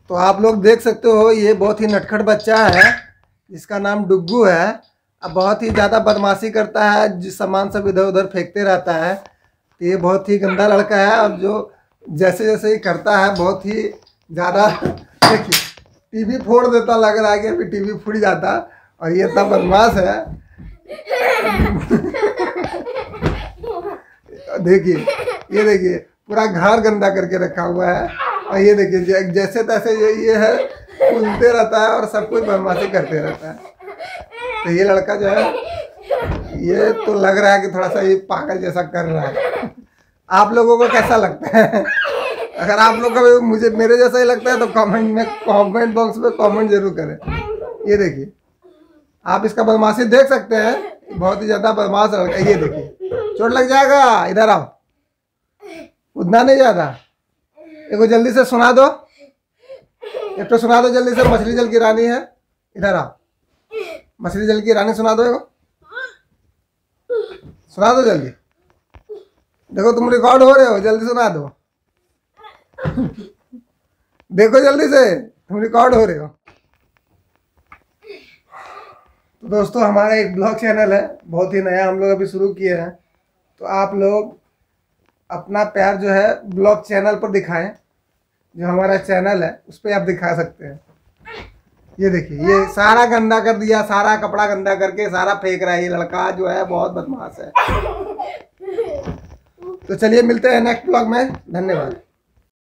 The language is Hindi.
तो आप लोग देख सकते हो, ये बहुत ही नटखट बच्चा है जिसका नाम डुग्गू है। अब बहुत ही ज़्यादा बदमाशी करता है, जिस सामान सब इधर उधर फेंकते रहता है। तो ये बहुत ही गंदा लड़का है। और जो जैसे जैसे ही करता है बहुत ही ज़्यादा, देखिए टीवी फोड़ देता, लग रहा है कि अभी टीवी फूट जाता। और ये इतना बदमाश है। देखिए, ये देखिए पूरा घर गंदा करके रखा हुआ है। और ये देखिए जैसे तैसे ये है, कूदते रहता है और सब कुछ बदमाशी करते रहता है। तो ये लड़का जो है, ये तो लग रहा है कि थोड़ा सा ये पागल जैसा कर रहा है। आप लोगों को कैसा लगता है? अगर आप लोग को मुझे मेरे जैसा ही लगता है तो कमेंट बॉक्स में कमेंट जरूर करें। ये देखिए, आप इसका बदमाशी देख सकते हैं, बहुत ही ज़्यादा बदमाश लड़का। ये देखिए, चोट लग जाएगा, इधर आओ। उतना नहीं ज़्यादा, देखो जल्दी से सुना दो, एक तो सुना दो जल्दी से। मछली जल की रानी है, इधर आओ। मछली जल की रानी सुना दो, सुना दो जल्दी। देखो तुम रिकॉर्ड हो रहे हो, जल्दी सुना दो। देखो जल्दी से, तुम रिकॉर्ड हो रहे हो। तो दोस्तों, हमारा एक ब्लॉग चैनल है, बहुत ही नया हम लोग अभी शुरू किए हैं। तो आप लोग अपना प्यार जो है ब्लॉग चैनल पर दिखाएं। जो हमारा चैनल है उस पर आप दिखा सकते हैं। ये देखिए, ये सारा गंदा कर दिया, सारा कपड़ा गंदा करके सारा फेंक रहा है। ये लड़का जो है बहुत बदमाश है। तो चलिए मिलते हैं नेक्स्ट ब्लॉग में। धन्यवाद।